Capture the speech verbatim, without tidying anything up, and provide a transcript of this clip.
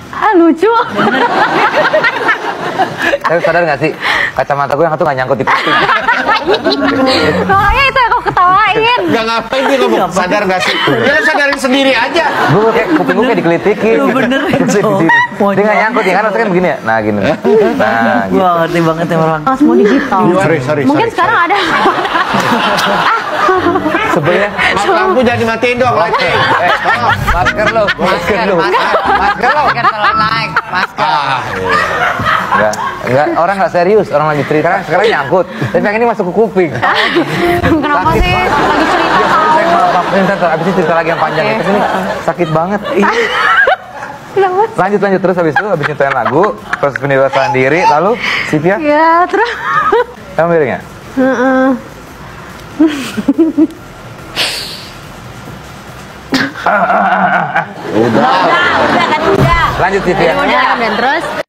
Ah, lucu. Tapi sadar nggak sih, kacamata gue yang satu nggak nyangkut di kuping. Makanya itu yang aku ketawain. Gak ngapain dia ngomong, sadar nggak sih? Dia sadarin sendiri aja. Gue kayak kuping gue kayak dikelitikin. Lu bener Di itu. sini. Dia nggak nyangkut ya kan, harusnya kan begini ya. Nah gini. Nah gitu. Wah, ngerti banget ya orang. Oh, semua digital. Sorry, sorry, Mungkin sorry, sekarang ada. Sebenarnya Mas, lampu jangan dimatiin dong. Oke, eh, masker lo, masker lo, masker lo. Masker kalau naik, masker. Ah, Enggak, enggak, orang nggak serius, orang lagi cerita. Sekarang, sekarang nyangkut, tapi yang ini masuk ke kuping. Kenapa Sakit sih? banget. Lagi cerita Saya tahu. malah papain ntar, abis itu cerita lagi yang panjang itu ini sakit banget. Ih. Kenapa? Lanjut lanjut terus habis itu habis nyetelin lagu, terus pendewasaan diri, lalu Sivia, Ya, terus. kamu miringnya? Heeh. udah. Udah, kan udah. Lanjut Sivia. Udah, dan terus